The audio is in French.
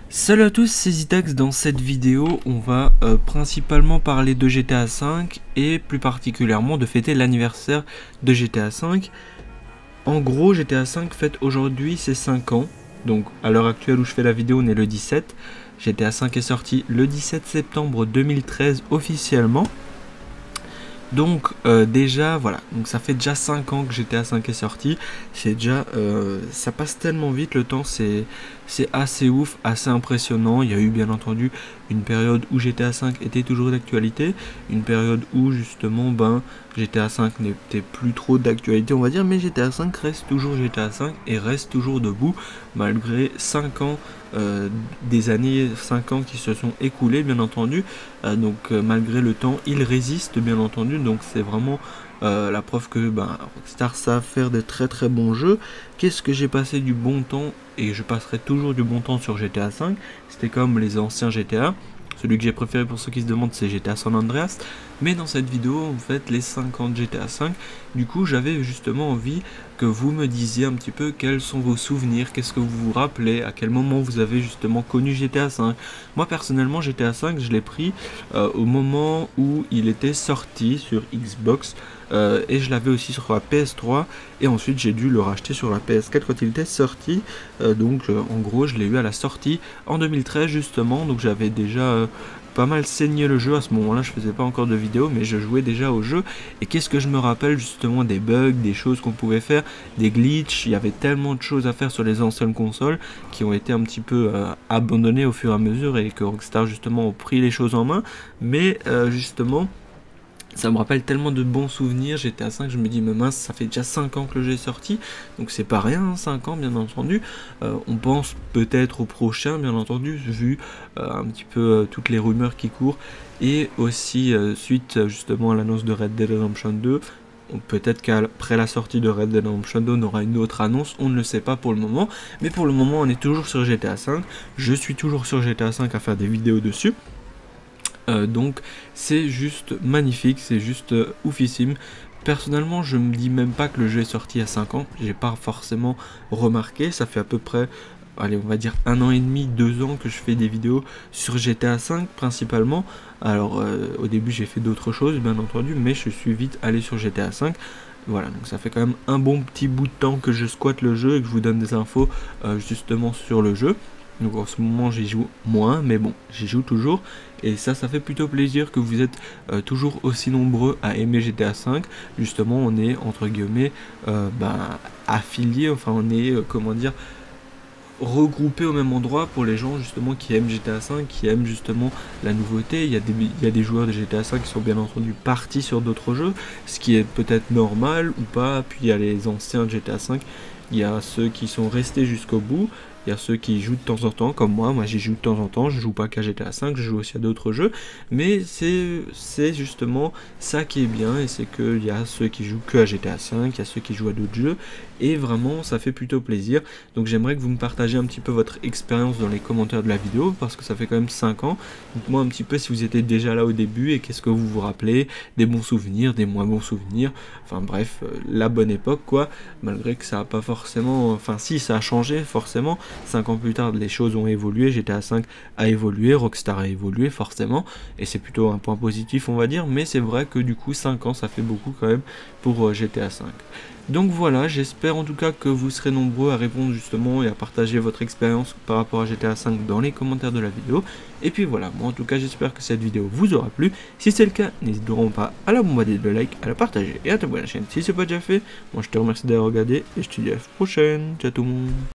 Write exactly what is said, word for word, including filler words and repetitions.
Salut à tous, c'est Zitax. Dans cette vidéo, on va euh, principalement parler de G T A cinq et plus particulièrement de fêter l'anniversaire de G T A cinq. En gros, G T A cinq fête aujourd'hui ses cinq ans. Donc à l'heure actuelle où je fais la vidéo, on est le dix-sept. G T A cinq est sorti le dix-sept septembre deux mille treize officiellement. Donc euh, déjà voilà, donc ça fait déjà cinq ans que G T A cinq est sorti. C'est déjà euh, ça passe tellement vite le temps, c'est c'est assez ouf, assez impressionnant. Il y a eu bien entendu une période où G T A cinq était toujours d'actualité, une période où justement ben G T A cinq n'était plus trop d'actualité on va dire, mais G T A cinq reste toujours G T A cinq et reste toujours debout malgré cinq ans, euh, des années cinq ans qui se sont écoulés bien entendu. Euh, donc euh, malgré le temps il résiste bien entendu, donc c'est vraiment euh, la preuve que ben, Rockstar savent faire de très très bons jeux. Qu'est-ce que j'ai passé du bon temps et je passerai toujours du bon temps sur G T A cinq. C'était comme les anciens G T A. Celui que j'ai préféré pour ceux qui se demandent, c'est G T A San Andreas. Mais dans cette vidéo, en fait, les cinq ans de G T A cinq. Du coup, j'avais justement envie que vous me disiez un petit peu quels sont vos souvenirs, qu'est-ce que vous vous rappelez, à quel moment vous avez justement connu G T A cinq. Moi, personnellement, G T A cinq, je l'ai pris euh, au moment où il était sorti sur Xbox. Euh, et je l'avais aussi sur la P S trois. Et ensuite, j'ai dû le racheter sur la P S quatre quand il était sorti. Euh, donc, euh, en gros, je l'ai eu à la sortie en deux mille treize, justement. Donc, j'avais déjà... Euh, pas mal saigné le jeu à ce moment là, je faisais pas encore de vidéo mais je jouais déjà au jeu. Et qu'est-ce que je me rappelle justement des bugs, des choses qu'on pouvait faire, des glitches. Il y avait tellement de choses à faire sur les anciennes consoles qui ont été un petit peu euh, abandonnées au fur et à mesure et que Rockstar justement ont pris les choses en main. Mais euh, justement ça me rappelle tellement de bons souvenirs. G T A cinq, je me dis mais mince, ça fait déjà cinq ans que le jeu est sorti, donc c'est pas rien, hein, cinq ans bien entendu. Euh, on pense peut-être au prochain bien entendu, vu euh, un petit peu euh, toutes les rumeurs qui courent, et aussi euh, suite justement à l'annonce de Red Dead Redemption deux. Peut-être qu'après la sortie de Red Dead Redemption deux, on aura une autre annonce, on ne le sait pas pour le moment. Mais pour le moment, on est toujours sur G T A cinq. Je suis toujours sur G T A cinq à faire des vidéos dessus. Euh, donc c'est juste magnifique, c'est juste euh, oufissime. Personnellement, je me dis même pas que le jeu est sorti il y a cinq ans, j'ai pas forcément remarqué. Ça fait à peu près, allez, on va dire un an et demi, deux ans que je fais des vidéos sur G T A cinq principalement. Alors euh, au début j'ai fait d'autres choses bien entendu, mais je suis vite allé sur G T A cinq. Voilà, donc ça fait quand même un bon petit bout de temps que je squatte le jeu et que je vous donne des infos euh, justement sur le jeu. Donc en ce moment j'y joue moins, mais bon, j'y joue toujours. Et ça, ça fait plutôt plaisir que vous êtes euh, toujours aussi nombreux à aimer G T A cinq. Justement, on est entre guillemets euh, ben, affiliés, enfin on est, euh, comment dire, regroupés au même endroit pour les gens justement qui aiment G T A cinq, qui aiment justement la nouveauté. Il y a des, il y a des joueurs de G T A cinq qui sont bien entendu partis sur d'autres jeux, ce qui est peut-être normal ou pas. Puis il y a les anciens de G T A cinq, il y a ceux qui sont restés jusqu'au bout. Il y a ceux qui jouent de temps en temps, comme moi, moi j'y joue de temps en temps, je joue pas qu'à G T A cinq, je joue aussi à d'autres jeux, mais c'est justement ça qui est bien, et c'est qu'il y a ceux qui jouent que à G T A cinq, il y a ceux qui jouent à d'autres jeux, et vraiment ça fait plutôt plaisir. Donc j'aimerais que vous me partagiez un petit peu votre expérience dans les commentaires de la vidéo, parce que ça fait quand même cinq ans, dites-moi un petit peu si vous étiez déjà là au début, et qu'est-ce que vous vous rappelez, des bons souvenirs, des moins bons souvenirs, enfin bref, euh, la bonne époque quoi, malgré que ça a pas forcément, enfin si ça a changé forcément. cinq ans plus tard, les choses ont évolué, G T A cinq a évolué, Rockstar a évolué forcément, et c'est plutôt un point positif on va dire, mais c'est vrai que du coup cinq ans ça fait beaucoup quand même pour euh, G T A cinq. Donc voilà, j'espère en tout cas que vous serez nombreux à répondre justement et à partager votre expérience par rapport à G T A cinq dans les commentaires de la vidéo. Et puis voilà, moi en tout cas j'espère que cette vidéo vous aura plu. Si c'est le cas, n'hésiteront pas à la bombarder de like, à la partager et à t'abonner à la chaîne si c'est pas déjà fait. Moi je te remercie d'avoir regardé et je te dis à la prochaine. Ciao tout le monde.